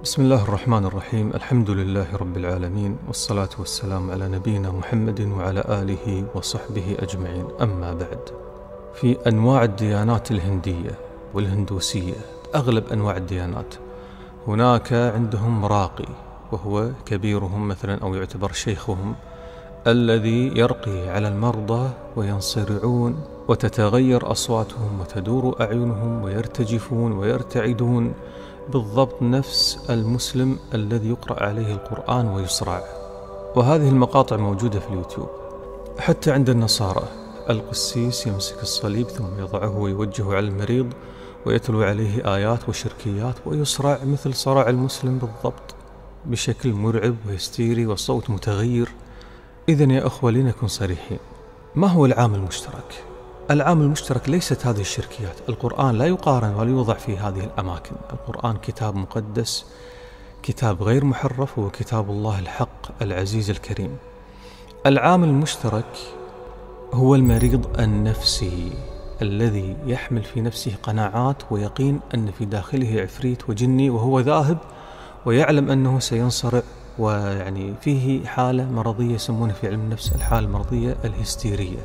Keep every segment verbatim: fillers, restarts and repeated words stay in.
بسم الله الرحمن الرحيم. الحمد لله رب العالمين، والصلاة والسلام على نبينا محمد وعلى آله وصحبه أجمعين. أما بعد، في أنواع الديانات الهندية والهندوسية، أغلب أنواع الديانات، هناك عندهم راقي، وهو كبيرهم مثلا أو يعتبر شيخهم، الذي يرقي على المرضى وينصرعون وتتغير أصواتهم وتدور أعينهم ويرتجفون ويرتعدون، بالضبط نفس المسلم الذي يقرأ عليه القرآن ويصرع. وهذه المقاطع موجودة في اليوتيوب. حتى عند النصارى القسيس يمسك الصليب ثم يضعه ويوجهه على المريض ويتلو عليه آيات وشركيات ويصرع مثل صرع المسلم بالضبط، بشكل مرعب وهستيري وصوت متغير. إذن يا أخوة، لنكن صريحين، ما هو العامل المشترك؟ العامل المشترك ليست هذه الشركيات. القرآن لا يقارن ولا يوضع في هذه الأماكن. القرآن كتاب مقدس، كتاب غير محرف، هو كتاب الله الحق العزيز الكريم. العامل المشترك هو المريض النفسي الذي يحمل في نفسه قناعات ويقين أن في داخله عفريت وجني، وهو ذاهب ويعلم أنه سينصرع، ويعني فيه حالة مرضية يسمونها في علم النفس الحالة المرضية الهستيرية.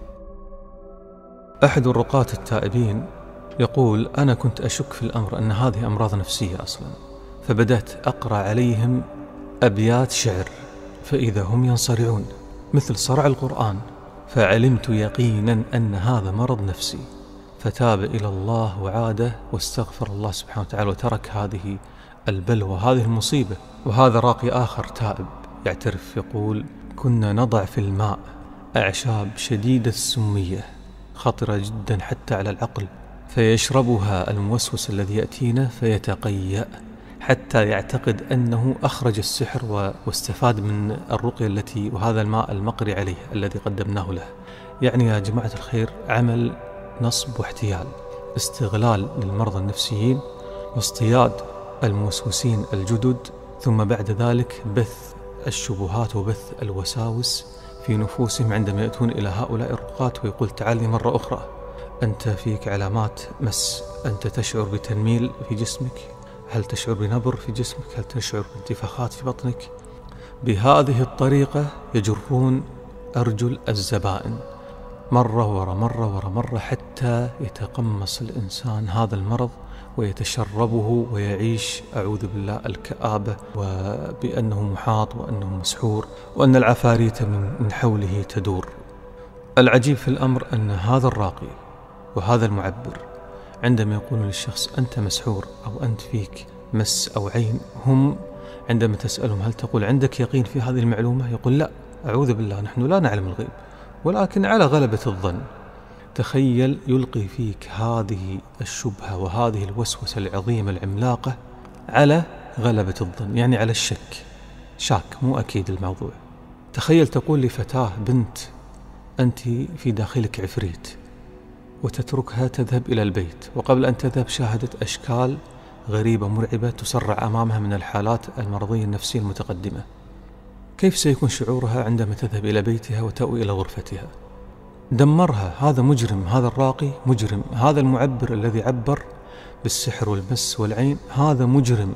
أحد الرقاة التائبين يقول: أنا كنت أشك في الأمر أن هذه أمراض نفسية أصلا، فبدأت أقرأ عليهم أبيات شعر فإذا هم ينصرعون مثل صرع القرآن، فعلمت يقينا أن هذا مرض نفسي، فتاب إلى الله وعاده واستغفر الله سبحانه وتعالى وترك هذه البلوى، هذه المصيبة. وهذا راقي آخر تائب يعترف يقول: كنا نضع في الماء أعشاب شديدة السمية خطرة جدا حتى على العقل، فيشربها الموسوس الذي يأتينا فيتقيأ حتى يعتقد أنه أخرج السحر واستفاد من الرقية التي وهذا الماء المقري عليه الذي قدمناه له. يعني يا جماعة الخير، عمل نصب واحتيال، استغلال للمرضى النفسيين واصطياد الموسوسين الجدد، ثم بعد ذلك بث الشبهات وبث الوساوس في نفوسهم عندما يأتون إلى هؤلاء الرقاة ويقول: تعالي مرة أخرى، أنت فيك علامات مس، أنت تشعر بتنميل في جسمك، هل تشعر بنبر في جسمك، هل تشعر بانتفاخات في بطنك. بهذه الطريقة يجرون أرجل الزبائن مرة ورا مرة ورا مرة حتى يتقمص الإنسان هذا المرض ويتشربه ويعيش أعوذ بالله الكآبة، وبأنه محاط وأنه مسحور وأن العفاريت من حوله تدور. العجيب في الأمر أن هذا الراقي وهذا المعبر عندما يقول للشخص أنت مسحور أو أنت فيك مس أو عين، هم عندما تسألهم هل تقول عندك يقين في هذه المعلومة؟ يقول لا، أعوذ بالله، نحن لا نعلم الغيب، ولكن على غلبة الظن. تخيل يلقي فيك هذه الشبهة وهذه الوسوسة العظيمة العملاقة على غلبة الظن، يعني على الشك، شاك مو أكيد الموضوع. تخيل تقول لفتاة بنت أنت في داخلك عفريت وتتركها تذهب إلى البيت، وقبل أن تذهب شاهدت أشكال غريبة مرعبة تصرع أمامها من الحالات المرضية النفسية المتقدمة. كيف سيكون شعورها عندما تذهب إلى بيتها وتأوي إلى غرفتها؟ دمرها. هذا مجرم، هذا الراقي مجرم، هذا المعبر الذي عبر بالسحر والمس والعين هذا مجرم.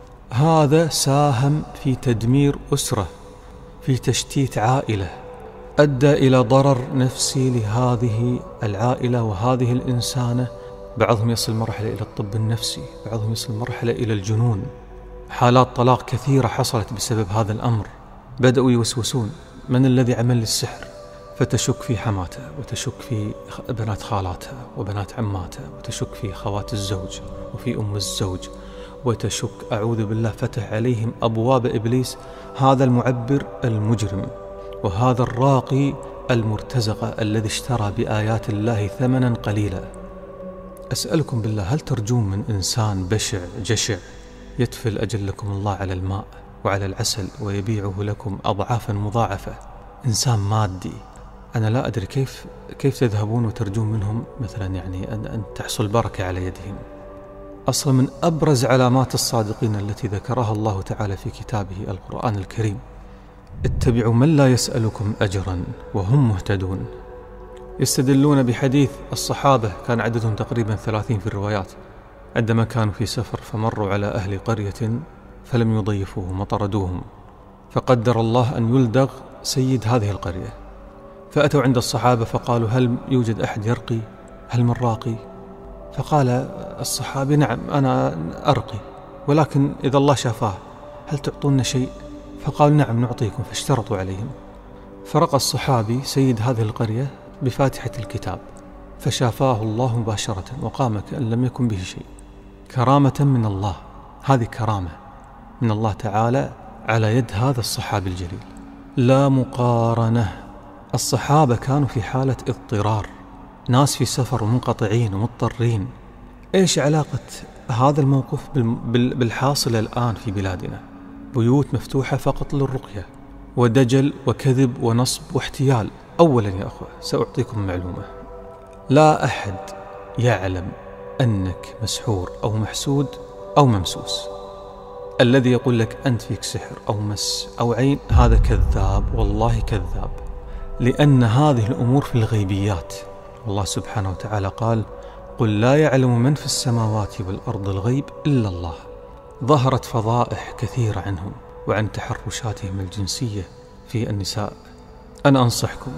هذا ساهم في تدمير أسرة، في تشتيت عائلة، أدى إلى ضرر نفسي لهذه العائلة وهذه الإنسانة. بعضهم يصل مرحلة إلى الطب النفسي، بعضهم يصل مرحلة إلى الجنون. حالات طلاق كثيرة حصلت بسبب هذا الأمر. بدأوا يوسوسون من الذي عمل السحر، فتشك في حماتها وتشك في بنات خالاتها وبنات عماتها وتشك في خوات الزوج وفي أم الزوج وتشك أعوذ بالله، فتح عليهم أبواب إبليس. هذا المعبر المجرم وهذا الراقي المرتزقة الذي اشترى بآيات الله ثمنا قليلا. أسألكم بالله، هل ترجون من إنسان بشع جشع يتفل أجلكم الله على الماء وعلى العسل ويبيعه لكم أضعافا مضاعفة؟ إنسان مادي. أنا لا أدري كيف كيف تذهبون وترجون منهم مثلا يعني أن, أن تحصل بركة على يدهم. أصلا من أبرز علامات الصادقين التي ذكرها الله تعالى في كتابه القرآن الكريم: اتبعوا من لا يسألكم أجرا وهم مهتدون. يستدلون بحديث الصحابة كان عددهم تقريبا ثلاثين في الروايات، عندما كانوا في سفر فمروا على أهل قرية فلم يضيفوهم وطردوهم، فقدر الله أن يلدغ سيد هذه القرية. فأتوا عند الصحابة فقالوا: هل يوجد أحد يرقي؟ هل من راقي؟ فقال الصحابي: نعم أنا أرقي، ولكن إذا الله شافاه هل تعطونا شيء؟ فقالوا: نعم نعطيكم. فاشترطوا عليهم. فرقى الصحابي سيد هذه القرية بفاتحة الكتاب، فشافاه الله مباشرة وقام كأن لم يكن به شيء، كرامة من الله. هذه كرامة من الله تعالى على يد هذا الصحابي الجليل، لا مقارنة. الصحابة كانوا في حالة اضطرار، ناس في سفر ومنقطعين ومضطرين. إيش علاقة هذا الموقف بالحاصل الآن في بلادنا؟ بيوت مفتوحة فقط للرقية، ودجل وكذب ونصب واحتيال. أولا يا أخوة سأعطيكم معلومة: لا أحد يعلم أنك مسحور أو محسود أو ممسوس. الذي يقول لك أنت فيك سحر أو مس أو عين هذا كذاب، والله كذاب، لأن هذه الأمور في الغيبيات. الله سبحانه وتعالى قال: قل لا يعلم من في السماوات والأرض الغيب إلا الله. ظهرت فضائح كثيرة عنهم وعن تحرشاتهم الجنسية في النساء. أنا أنصحكم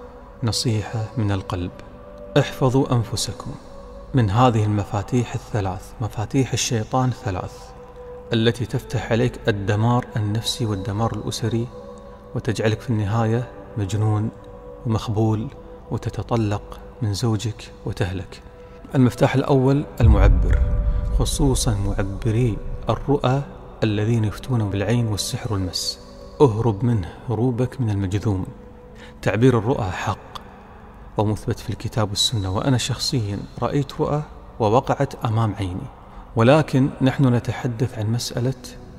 نصيحة من القلب: احفظوا أنفسكم من هذه المفاتيح الثلاث، مفاتيح الشيطان الثلاث التي تفتح عليك الدمار النفسي والدمار الأسري، وتجعلك في النهاية مجنون ومخبول وتتطلق من زوجك وتهلك. المفتاح الأول المعبر، خصوصا معبري الرؤى الذين يفتون بالعين والسحر والمس. اهرب منه هروبك من المجذوم. تعبير الرؤى حق ومثبت في الكتاب والسنة، وأنا شخصيا رأيت رؤى ووقعت أمام عيني. ولكن نحن نتحدث عن مسألة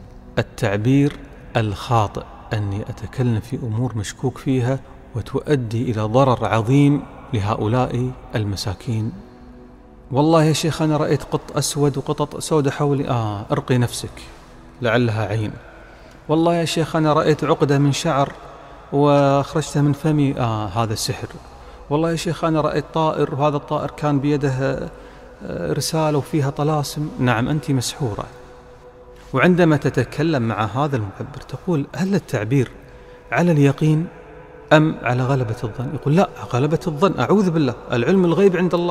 التعبير الخاطئ، أني أتكلم في أمور مشكوك فيها وتؤدي إلى ضرر عظيم لهؤلاء المساكين. والله يا شيخ أنا رأيت قط أسود وقطط سوداء حولي، آه أرقي نفسك لعلها عين. والله يا شيخ أنا رأيت عقدة من شعر وخرجتها من فمي، آه هذا سحر. والله يا شيخ أنا رأيت طائر وهذا الطائر كان بيده رسالة وفيها طلاسم، نعم أنت مسحورة. وعندما تتكلم مع هذا المعبر تقول: هل التعبير على اليقين أم على غلبة الظن؟ يقول: لا، غلبة الظن، أعوذ بالله، العلم الغيب عند الله.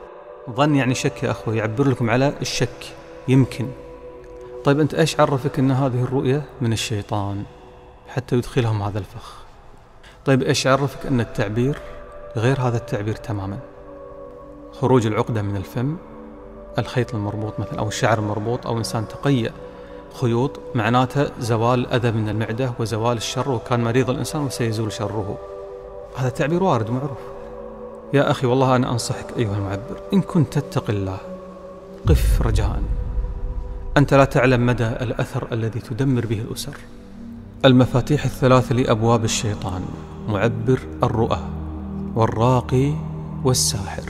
ظن يعني شك يا أخوة، يعبر لكم على الشك يمكن. طيب أنت إيش عرفك أن هذه الرؤية من الشيطان حتى يدخلهم هذا الفخ؟ طيب إيش عرفك أن التعبير غير هذا التعبير تماما؟ خروج العقدة من الفم، الخيط المربوط مثلا أو الشعر المربوط، أو إنسان تقيأ خيوط، معناته زوال الأذى من المعدة وزوال الشر، وكان مريض الإنسان وسيزول شره. هذا تعبير وارد ومعروف. يا أخي والله أنا أنصحك أيها المعبر، إن كنت تتقي الله قف رجاء، أنت لا تعلم مدى الأثر الذي تدمر به الأسر. المفاتيح الثلاث لأبواب الشيطان: معبر الرؤى والراقي والساحر.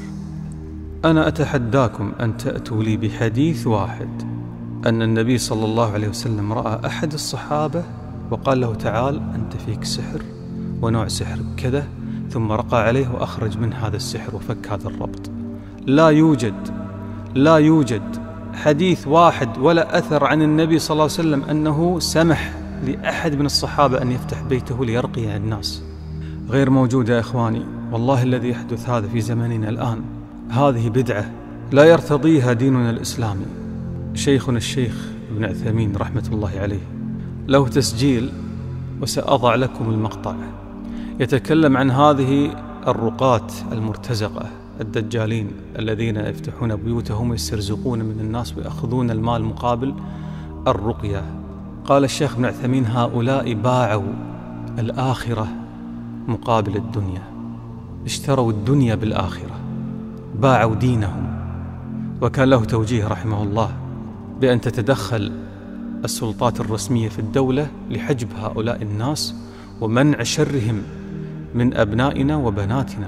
أنا أتحداكم أن تأتوا لي بحديث واحد أن النبي صلى الله عليه وسلم رأى أحد الصحابة وقال له: تعال أنت فيك سحر ونوع سحر كذا، ثم رقى عليه وأخرج من هذا السحر وفك هذا الربط. لا يوجد لا يوجد حديث واحد ولا أثر عن النبي صلى الله عليه وسلم أنه سمح لأحد من الصحابة أن يفتح بيته ليرقي الناس. غير موجودة يا إخواني، والله الذي يحدث هذا في زمننا الآن هذه بدعة لا يرتضيها ديننا الإسلامي. شيخنا الشيخ ابن عثيمين رحمة الله عليه له تسجيل وسأضع لكم المقطع، يتكلم عن هذه الرقاة المرتزقة الدجالين الذين يفتحون بيوتهم ويسترزقون من الناس ويأخذون المال مقابل الرقية. قال الشيخ ابن عثيمين: هؤلاء باعوا الآخرة مقابل الدنيا، اشتروا الدنيا بالآخرة، باعوا دينهم. وكان له توجيه رحمه الله بأن تتدخل السلطات الرسمية في الدولة لحجب هؤلاء الناس ومنع شرهم من أبنائنا وبناتنا.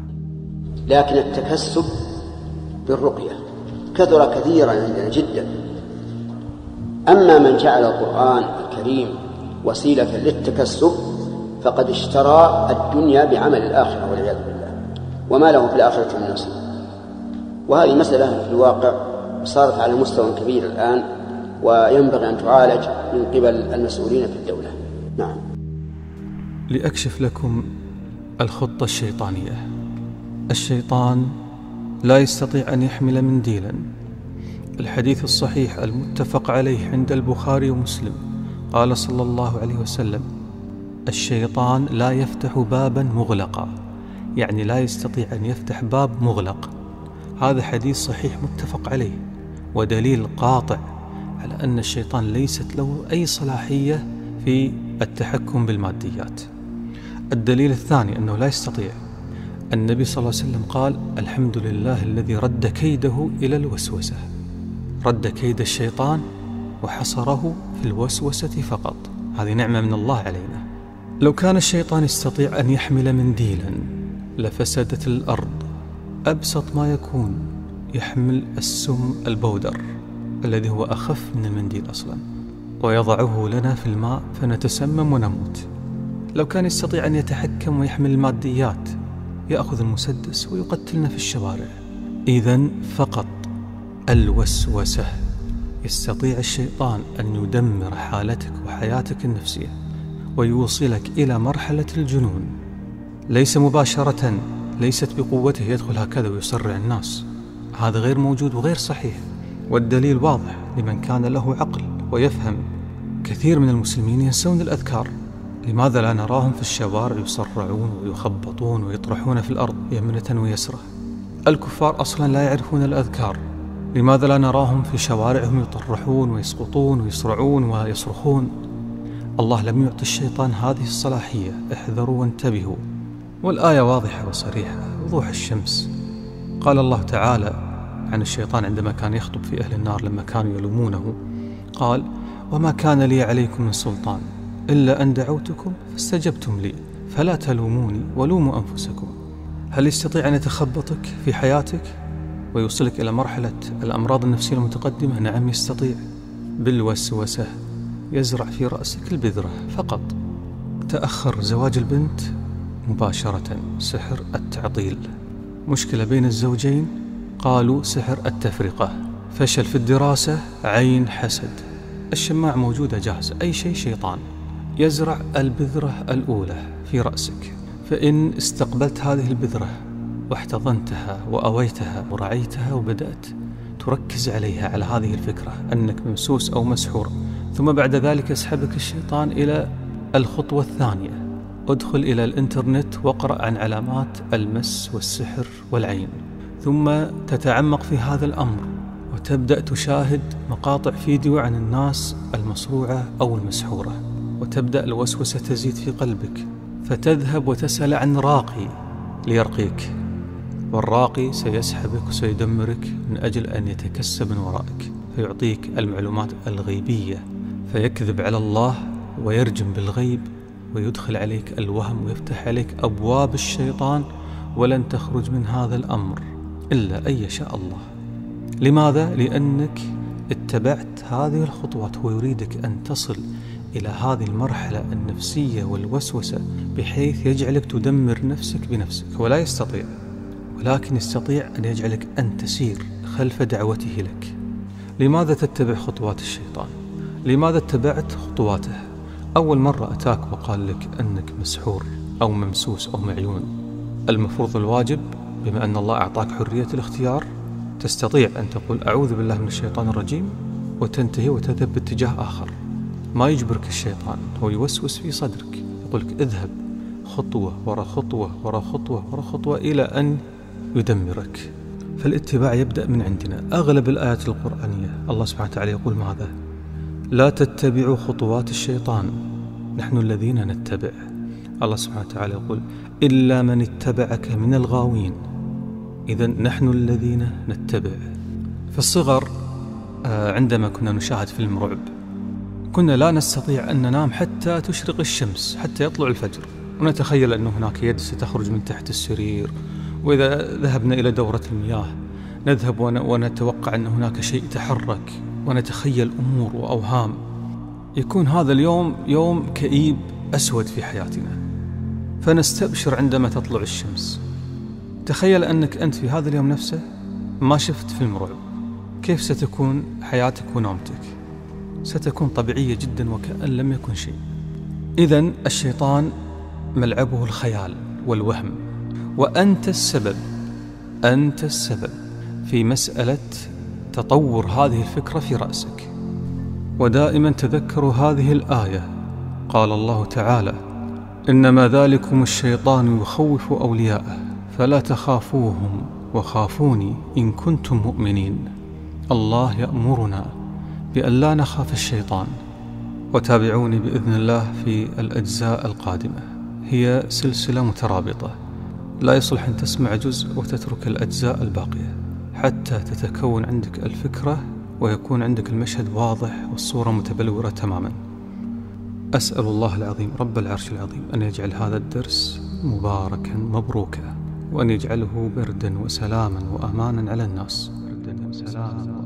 لكن التكسب بالرقية كثر كثيرا عندنا جدا. أما من جعل القرآن الكريم وسيلة للتكسب فقد اشترى الدنيا بعمل الآخرة والعياذ بالله، وما له في الآخرة من نصيب. وهذه مسألة في الواقع صارت على مستوى كبير الآن وينبغي أن تعالج من قبل المسؤولين في الدولة. نعم. لأكشف لكم الخطة الشيطانية. الشيطان لا يستطيع أن يحمل منديلا. الحديث الصحيح المتفق عليه عند البخاري ومسلم قال صلى الله عليه وسلم: الشيطان لا يفتح بابا مغلقا، يعني لا يستطيع أن يفتح باب مغلق. هذا حديث صحيح متفق عليه، ودليل قاطع على أن الشيطان ليست له أي صلاحية في التحكم بالماديات. الدليل الثاني أنه لا يستطيع. النبي صلى الله عليه وسلم قال: الحمد لله الذي رد كيده إلى الوسوسة. رد كيد الشيطان وحصره في الوسوسة فقط. هذه نعمة من الله علينا. لو كان الشيطان يستطيع أن يحمل منديلا لفسدت الأرض. أبسط ما يكون يحمل السم البودر الذي هو أخف من المنديل أصلا، ويضعه لنا في الماء فنتسمم ونموت. لو كان يستطيع أن يتحكم ويحمل الماديات، يأخذ المسدس ويقتلنا في الشوارع. إذن فقط الوسوسة يستطيع الشيطان أن يدمر حالتك وحياتك النفسية ويوصلك إلى مرحلة الجنون، ليس مباشرة، ليست بقوته يدخل هكذا ويسرع الناس. هذا غير موجود وغير صحيح، والدليل واضح لمن كان له عقل ويفهم. كثير من المسلمين ينسون الأذكار. لماذا لا نراهم في الشوارع يسرعون ويخبطون ويطرحون في الأرض يمنة ويسرة؟ الكفار أصلا لا يعرفون الأذكار. لماذا لا نراهم في شوارعهم يطرحون ويسقطون ويسرعون ويصرخون؟ الله لم يعطي الشيطان هذه الصلاحية. احذروا وانتبهوا. والآية واضحة وصريحة وضوح الشمس. قال الله تعالى عن الشيطان عندما كان يخطب في أهل النار لما كانوا يلومونه، قال: وما كان لي عليكم من سلطان إلا أن دعوتكم فاستجبتم لي فلا تلوموني ولوموا أنفسكم. هل يستطيع أن يتخبطك في حياتك ويوصلك إلى مرحلة الأمراض النفسية المتقدمة؟ نعم يستطيع. بالوسوسة يزرع في رأسك البذرة فقط. تأخر زواج البنت مباشرة سحر التعطيل. مشكلة بين الزوجين قالوا سحر التفرقة. فشل في الدراسة عين حسد. الشماعة موجودة جاهزة. أي شيء شيطان. يزرع البذرة الأولى في رأسك، فإن استقبلت هذه البذرة واحتضنتها وأويتها ورعيتها وبدأت تركز عليها، على هذه الفكرة أنك ممسوس أو مسحور، ثم بعد ذلك يسحبك الشيطان إلى الخطوة الثانية. ادخل إلى الإنترنت واقرأ عن علامات المس والسحر والعين، ثم تتعمق في هذا الأمر وتبدأ تشاهد مقاطع فيديو عن الناس المصروعة أو المسحورة، وتبدأ الوسوسة تزيد في قلبك، فتذهب وتسأل عن راقي ليرقيك، والراقي سيسحبك وسيدمرك من أجل أن يتكسب من ورائك، فيعطيك المعلومات الغيبية، فيكذب على الله ويرجم بالغيب ويدخل عليك الوهم ويفتح عليك أبواب الشيطان، ولن تخرج من هذا الأمر إلا أن يشاء الله. لماذا؟ لأنك اتبعت هذه الخطوات. هو يريدك أن تصل إلى هذه المرحلة النفسية والوسوسة بحيث يجعلك تدمر نفسك بنفسك. هو لا يستطيع، ولكن يستطيع أن يجعلك أن تسير خلف دعوته لك. لماذا تتبع خطوات الشيطان؟ لماذا اتبعت خطواته؟ أول مرة أتاك وقال لك أنك مسحور أو ممسوس أو معيون، المفروض الواجب بما أن الله أعطاك حرية الاختيار تستطيع أن تقول أعوذ بالله من الشيطان الرجيم وتنتهي وتذهب باتجاه آخر. ما يجبرك الشيطان، هو يوسوس في صدرك، يقولك اذهب خطوة وراء خطوة وراء خطوة وراء خطوة إلى أن يدمرك. فالاتباع يبدأ من عندنا. أغلب الآيات القرآنية الله سبحانه وتعالى يقول ماذا؟ لا تتبعوا خطوات الشيطان، نحن الذين نتبع. الله سبحانه وتعالى يقول إلا من اتبعك من الغاوين. إذن نحن الذين نتبع. في الصغر عندما كنا نشاهد فيلم رعب كنا لا نستطيع أن ننام حتى تشرق الشمس، حتى يطلع الفجر، ونتخيل أن هناك يد ستخرج من تحت السرير، وإذا ذهبنا إلى دورة المياه نذهب ونتوقع أن هناك شيء يتحرك، ونتخيل أمور وأوهام. يكون هذا اليوم يوم كئيب أسود في حياتنا، فنستبشر عندما تطلع الشمس. تخيل أنك أنت في هذا اليوم نفسه ما شفت فيلم رعب، كيف ستكون حياتك ونومتك؟ ستكون طبيعية جدا وكأن لم يكن شيء. إذن الشيطان ملعبه الخيال والوهم، وأنت السبب، أنت السبب في مسألة تطور هذه الفكرة في رأسك. ودائما تذكروا هذه الآية، قال الله تعالى: إنما ذلكم الشيطان يخوف أولياءه فلا تخافوهم وخافوني إن كنتم مؤمنين. الله يأمرنا بأن لا نخاف الشيطان. وتابعوني بإذن الله في الأجزاء القادمة، هي سلسلة مترابطة، لا يصلح أن تسمع جزء وتترك الأجزاء الباقية حتى تتكون عندك الفكرة ويكون عندك المشهد واضح والصورة متبلورة تماما. أسأل الله العظيم رب العرش العظيم أن يجعل هذا الدرس مباركا مبروكا، وأن يجعله بردا وسلاما وأمانا على الناس. بردا وسلاما